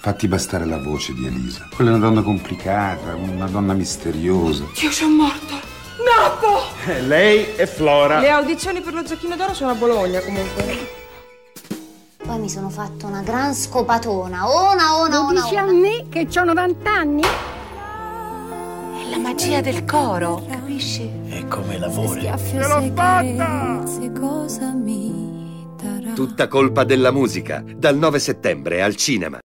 Fatti bastare la voce di Elisa. Quella è una donna complicata, una donna misteriosa. Dio, c'è morto! Napo! Lei è Flora. Le audizioni per lo Giochino d'Oro sono a Bologna, comunque. Poi mi sono fatto una gran scopatona. Lo dici a me che ho 90 anni? È la magia del coro, capisci? E come lavori? Ce l'ho fatta! Tutta colpa della musica, dal 9 settembre al cinema.